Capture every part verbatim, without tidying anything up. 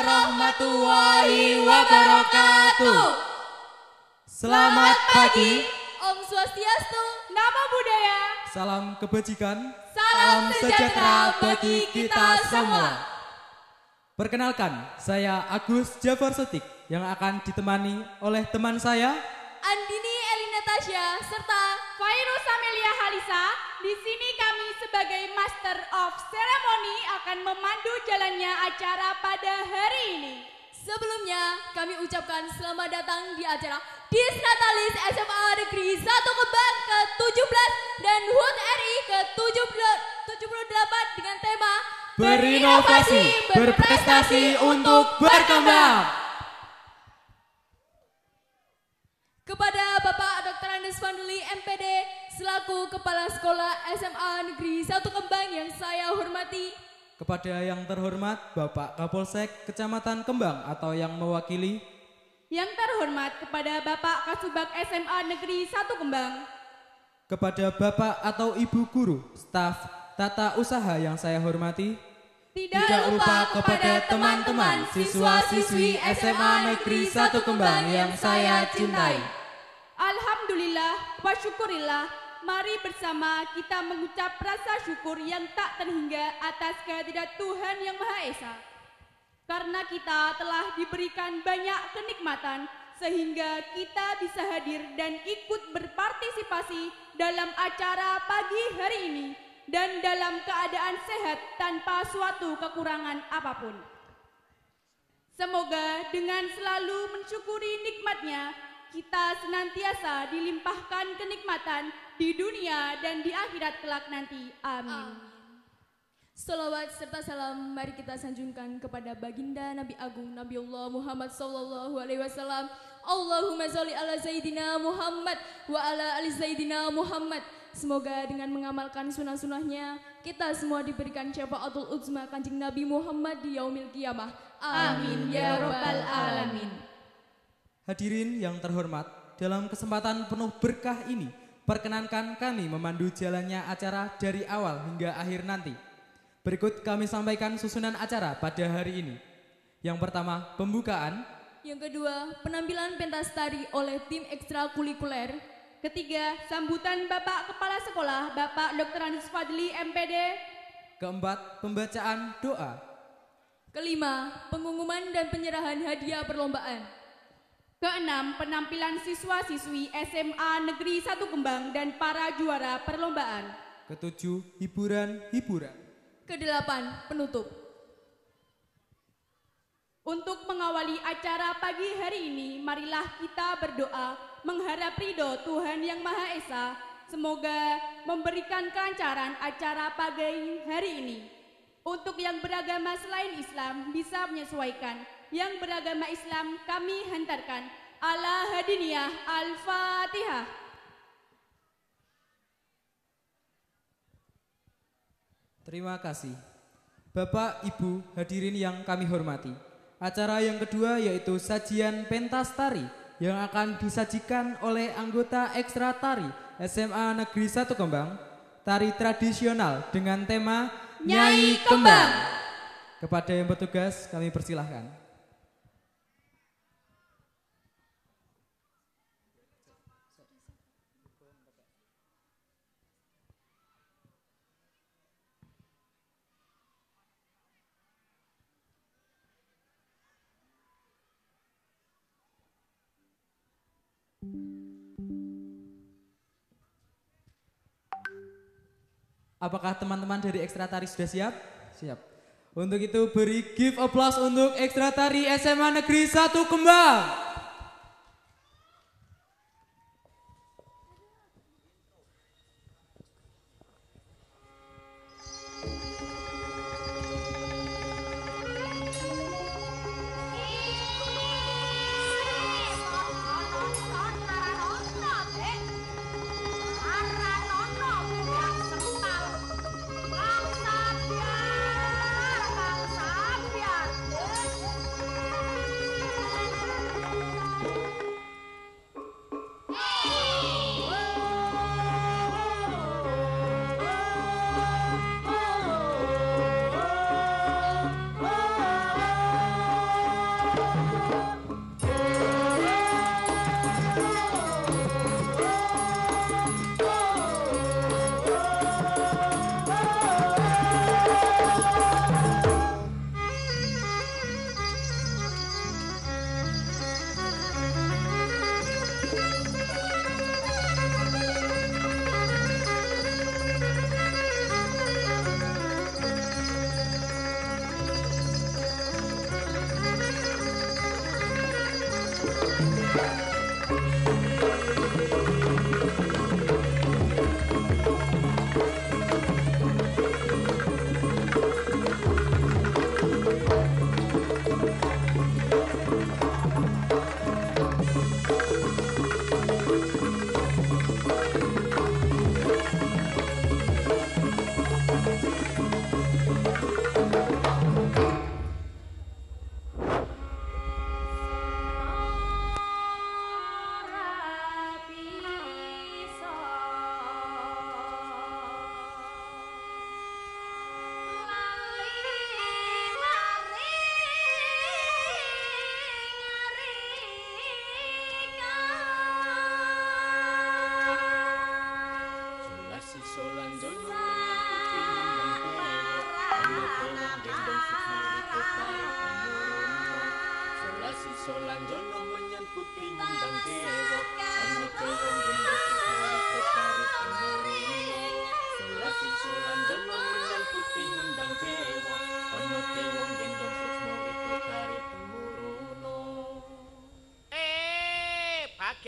warahmatullahi wabarakatuh. Selamat pagi. Om Swastiastu, Namo Buddhaya. Salam kebajikan. Salam sejahtera bagi kita semua. Perkenalkan, saya Agus Jafar Sotik yang akan ditemani oleh teman saya Andini Elina Tasya serta Fairuz Amelia Halisa. Di sini kami sebagai Master of Ceremony akan memandu jalannya acara pada hari ini. Sebelumnya kami ucapkan selamat datang di acara Disnatalis S M A Negeri satu Kembang ke tujuh belas dan H U T R I ke tujuh puluh delapan dengan tema Berinovasi, berprestasi untuk berkembang. Kepada Bapak Doktor Andes Fanduli M P D selaku Kepala Sekolah S M A Negeri satu Kembang yang saya hormati. Kepada yang terhormat Bapak Kapolsek Kecamatan Kembang atau yang mewakili. Yang terhormat kepada Bapak Kasubag S M A Negeri satu Kembang. Kepada Bapak atau Ibu Guru, staf tata usaha yang saya hormati. Tidak, Tidak lupa kepada teman-teman siswa-siswi S M A Negeri satu Kembang yang saya cintai. Alhamdulillah wa syukurillah, mari bersama kita mengucap rasa syukur yang tak terhingga atas kehadirat Tuhan Yang Maha Esa. Karena kita telah diberikan banyak kenikmatan sehingga kita bisa hadir dan ikut berpartisipasi dalam acara pagi hari ini dan dalam keadaan sehat tanpa suatu kekurangan apapun. Semoga dengan selalu mensyukuri nikmatnya, kita senantiasa dilimpahkan kenikmatan di dunia dan di akhirat kelak nanti. Amin. Amin. Salawat serta salam mari kita sanjungkan kepada baginda Nabi Agung Nabiullah Muhammad sallallahu alaihi wasallam. Allahumma sholli ala Sayyidina Muhammad wa ala ali Sayyidina Muhammad. Semoga dengan mengamalkan sunnah-sunnahnya kita semua diberikan syafaatul uzma Kanjeng Nabi Muhammad di yaumil qiyamah. Amin ya rabbal alamin. Hadirin yang terhormat, dalam kesempatan penuh berkah ini perkenankan kami memandu jalannya acara dari awal hingga akhir nanti. Berikut kami sampaikan susunan acara pada hari ini. Yang pertama, pembukaan. Yang kedua, penampilan pentas tari oleh tim ekstrakurikuler. Ketiga, sambutan Bapak Kepala Sekolah, Bapak Doktor Andes Fadli M P D. Keempat, pembacaan doa. Kelima, pengumuman dan penyerahan hadiah perlombaan. Keenam, penampilan siswa-siswi S M A Negeri satu Kembang dan para juara perlombaan. Ketujuh, hiburan-hiburan. Kedelapan, penutup. Untuk mengawali acara pagi hari ini, marilah kita berdoa mengharap ridho Tuhan Yang Maha Esa. Semoga memberikan kelancaran acara pagi hari ini. Untuk yang beragama selain Islam bisa menyesuaikan. Yang beragama Islam kami hantarkan. Ala hadiniyah Al-Fatihah. Terima kasih. Bapak, Ibu, hadirin yang kami hormati. Acara yang kedua yaitu sajian pentas tari yang akan disajikan oleh anggota ekstra tari S M A Negeri satu Kembang. Tari tradisional dengan tema Nyai Kembang. Kepada yang bertugas kami persilahkan. Apakah teman-teman dari ekstra tari sudah siap? Siap. Untuk itu beri give applause untuk ekstra tari S M A Negeri satu Kembang.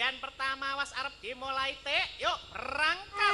Sajian pertama was arep dimulai teh. Yuk berangkat.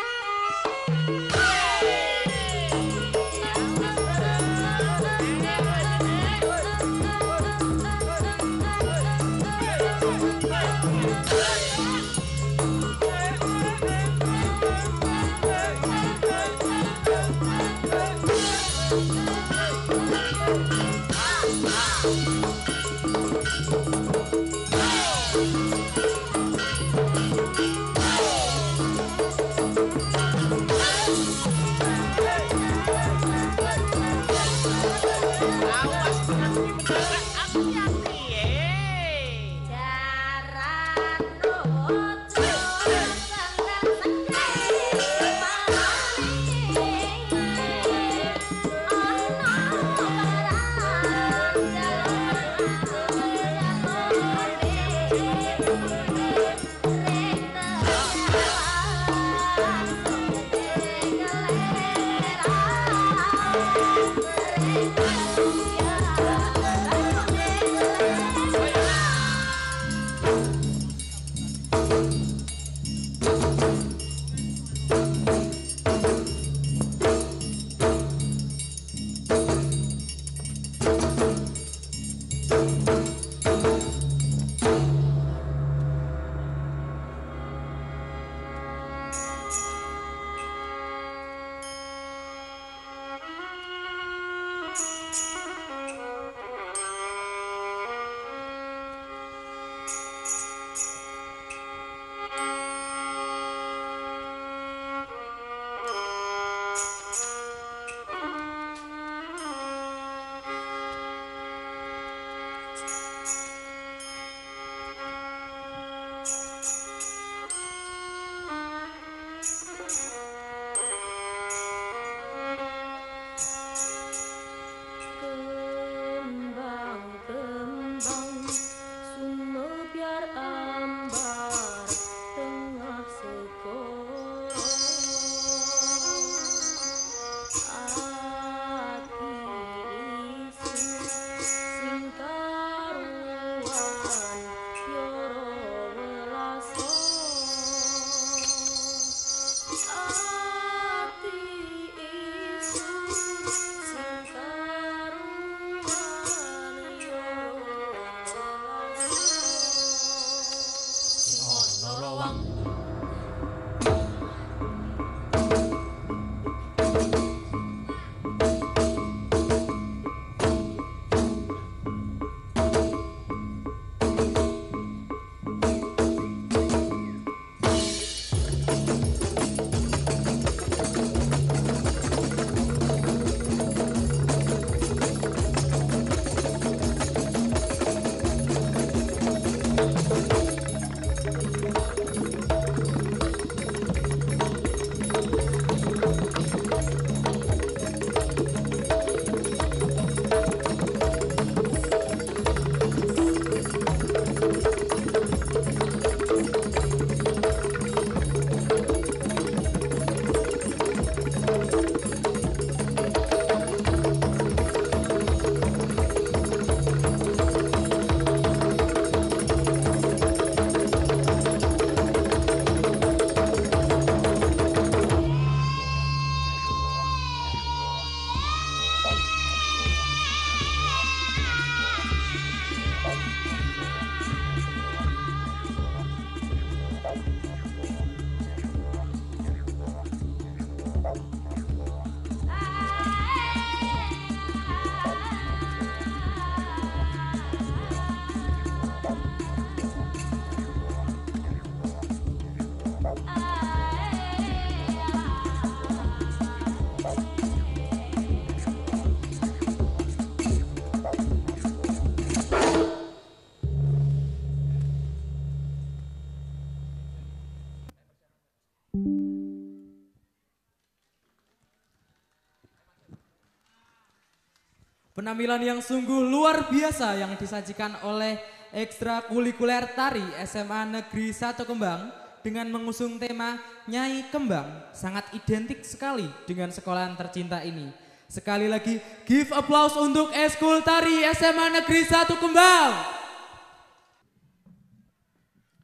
Penampilan yang sungguh luar biasa yang disajikan oleh ekstrakurikuler tari S M A Negeri satu Kembang dengan mengusung tema Nyai Kembang sangat identik sekali dengan sekolahan tercinta ini. Sekali lagi give applause untuk Eskul Tari S M A Negeri satu Kembang.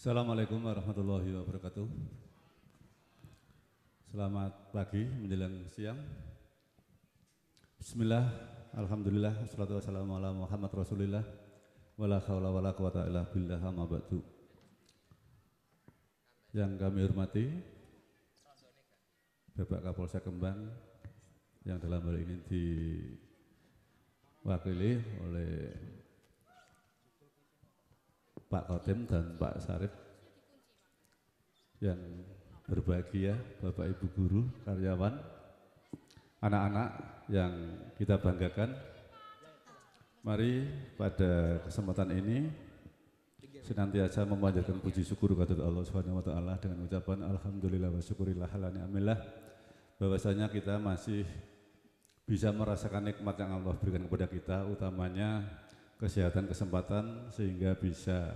Assalamualaikum warahmatullahi wabarakatuh. Selamat pagi menjelang siang. Bismillah, alhamdulillah, wassalatu wassalamu ala Muhammad Rasulillah, wala haula wala quwata illa billah, amma ba'du. Yang kami hormati Bapak Kapolsek Kembang yang dalam hal ini diwakili oleh Pak Kodim dan Pak Sarif, yang berbahagia Bapak Ibu guru, karyawan, anak-anak yang kita banggakan. Mari pada kesempatan ini senantiasa memanjatkan puji syukur kepada Allah Subhanahu wa taala dengan ucapan alhamdulillah wa syukurillah ala ni'amillah, bahwasanya kita masih bisa merasakan nikmat yang Allah berikan kepada kita, utamanya kesehatan, kesempatan, sehingga bisa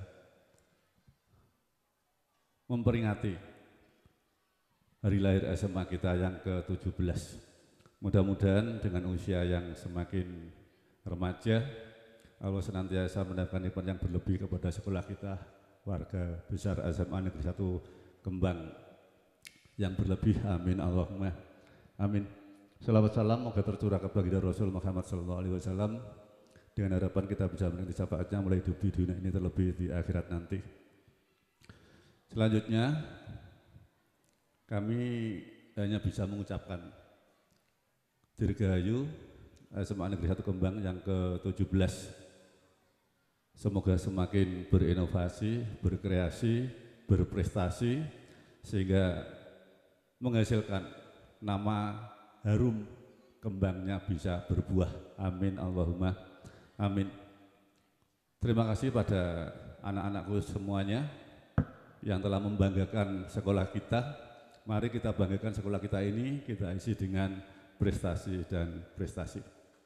memperingati hari lahir S M A kita yang ke tujuh belas. Mudah-mudahan dengan usia yang semakin remaja, Allah senantiasa mendapatkan nikmat yang berlebih kepada sekolah kita, warga besar S M A Negeri satu Kembang yang berlebih. Amin Allahumma amin. Salawat salam moga tercurah kepada baginda Rasul Muhammad sallallahu alaihi wasallam, dengan harapan kita bisa menikmati syafaatnya mulai hidup di dunia ini terlebih di akhirat nanti. Selanjutnya kami hanya bisa mengucapkan Dirgahayu S M A Negeri satu Kembang yang ke tujuh belas. Semoga semakin berinovasi, berkreasi, berprestasi, sehingga menghasilkan nama harum Kembangnya bisa berbuah. Amin Allahumma amin. Terima kasih pada anak-anakku semuanya yang telah membanggakan sekolah kita. Mari kita banggakan sekolah kita ini, kita isi dengan prestasi dan prestasi.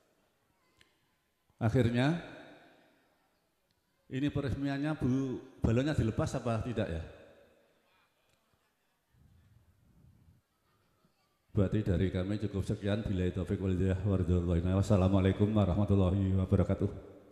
Akhirnya, ini peresmiannya Bu, balonnya dilepas apa tidak ya? Berarti dari kami cukup sekian. Billahi taufiq wal hidayah. Wassalamualaikum warahmatullahi wabarakatuh.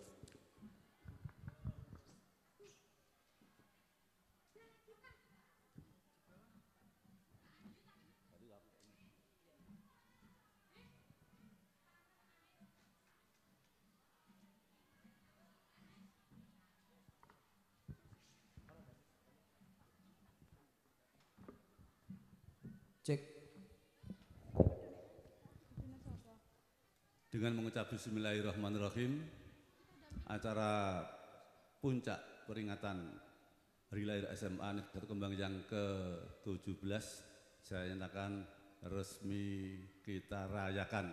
Cek. Dengan mengucap bismillahirrahmanirrahim, acara puncak peringatan hari lahir S M A Negeri satu Kembang yang ke tujuh belas saya nyatakan resmi kita rayakan.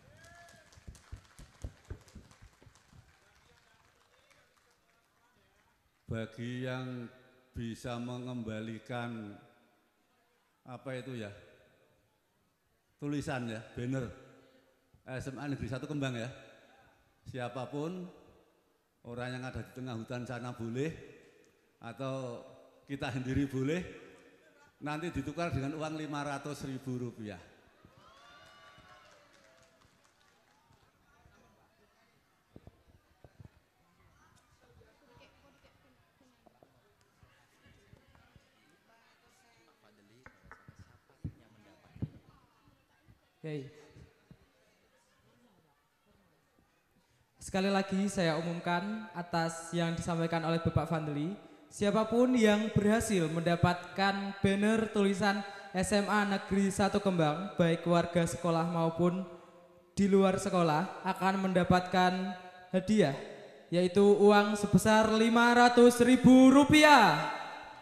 Bagi yang bisa mengembalikan apa itu ya, tulisan ya, banner S M A Negeri satu Kembang ya, siapapun orang yang ada di tengah hutan sana boleh, atau kita sendiri boleh, nanti ditukar dengan uang lima ratus ribu rupiah. Hey. Sekali lagi saya umumkan atas yang disampaikan oleh Bapak Fadli, siapapun yang berhasil mendapatkan banner tulisan S M A Negeri satu Kembang, baik warga sekolah maupun di luar sekolah, akan mendapatkan hadiah, yaitu uang sebesar lima ratus ribu rupiah.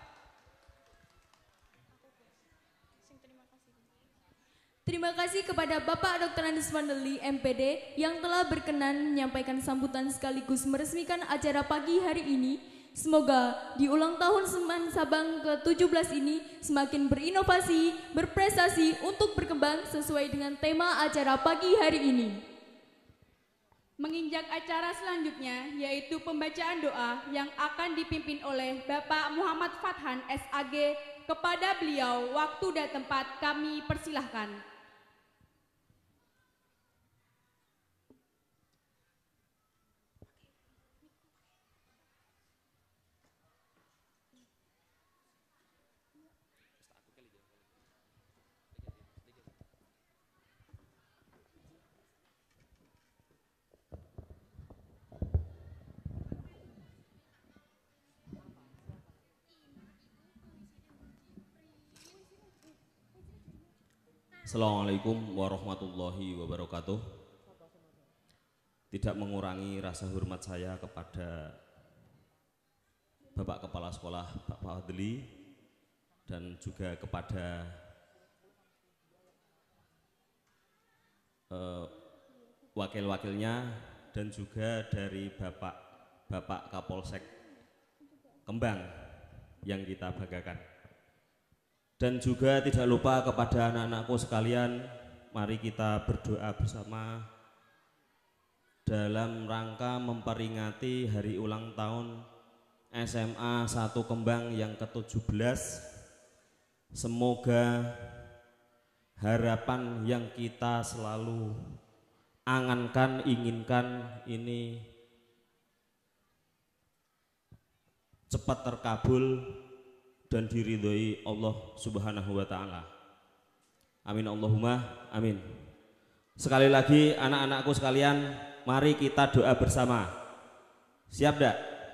Terima kasih kepada Bapak Doktor Andes Fadli M P D yang telah berkenan menyampaikan sambutan sekaligus meresmikan acara pagi hari ini. Semoga di ulang tahun Seman Sabang ke tujuh belas ini semakin berinovasi, berprestasi untuk berkembang sesuai dengan tema acara pagi hari ini. Menginjak acara selanjutnya yaitu pembacaan doa yang akan dipimpin oleh Bapak Muhammad Fathan S A G. Kepada beliau waktu dan tempat kami persilahkan. Assalamualaikum warahmatullahi wabarakatuh. Tidak mengurangi rasa hormat saya kepada Bapak Kepala Sekolah Pak Fadli dan juga kepada uh, wakil-wakilnya dan juga dari Bapak Bapak Kapolsek Kembang yang kita banggakan. Dan juga tidak lupa kepada anak-anakku sekalian, mari kita berdoa bersama dalam rangka memperingati hari ulang tahun S M A satu Kembang yang ke tujuh belas. Semoga harapan yang kita selalu angankan, inginkan ini cepat terkabul dan diridhoi Allah Subhanahu wa taala. Amin Allahumma amin. Sekali lagi anak-anakku sekalian, mari kita doa bersama. Siap dak?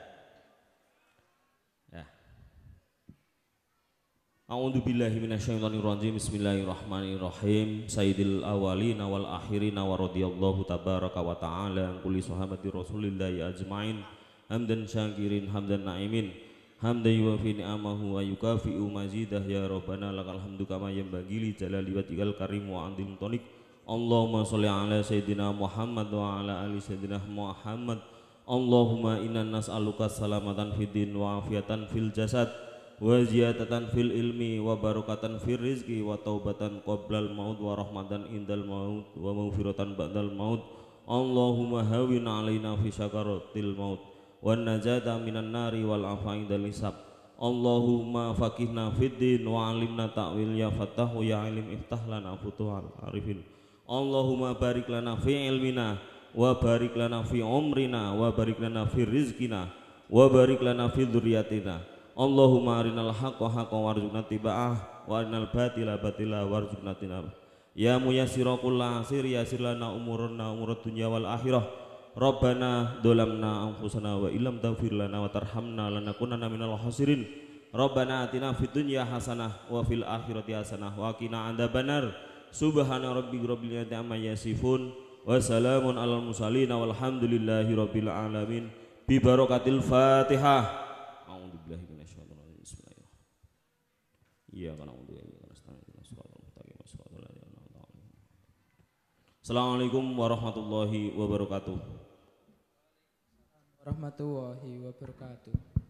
Ya. A'udzu billahi minasyaitonir rajim. Bismillahirrahmanirrahim. Sayyidil awwalin wal akhirin wa radhiyallahu tabaraka wa taala an kulli sahabati Rasulillahi ajmain. Hamdan syakirin hamdan naimin. Hamdan yuwafi ni'amahu wa yukafi'u mazidah ya Rabbana lakal hamdu kama yanbaghi li jalali wajhikal karim wa andil tonik. Allahumma sholli ala sayyidina Muhammad wa ala ali sayyidina Muhammad. Allahumma inna nas'aluka salamatan fid din wa afiatan fil jasad wa ziyadatan fil ilmi wa barakatan fil rizqi wa taubatan qoblal maut wa rahmatan indal maut wa maghfiratan ba'dal maut. Allahumma hawin alaina fi sakaratil maut wan najata minan nari wal afa'i dal hisab. Allahumma faqihna fid din wa alimna ta'wil ya fattahu ya alim iftah lana futuhal arifin. Allahumma barik lana fi ilmina wa barik lana fi umrina wa barik lana fi rizqina wa barik lana fi dzurriyyatina. Allahumma arinal haqqa haqqan warzuqna tiba'ah wa arinal batila batila warzuqna tinab. Ya muyassira kulli asir yassir lana umurana umurad dunya wal akhirah. Rabbana dolamna anfusana wa illam taghfir lana wa tarhamna lanakunanna minal khasirin. Rabbana atina fid dunya hasanah wa fil akhirati hasanah wa qina adzabannar. Subhana rabbika rabbil izzati amma yasifun wa salamun alal mursalin walhamdulillahi rabbil alamin. Bi barakatil Fatihah. A'udzu billahi minasyaitonir rajim. Bismillahirrahmanirrahim. Iya kana a'udzu billahi Assalamualaikum warahmatullahi wabarakatuh. Warahmatullahi wabarakatuh.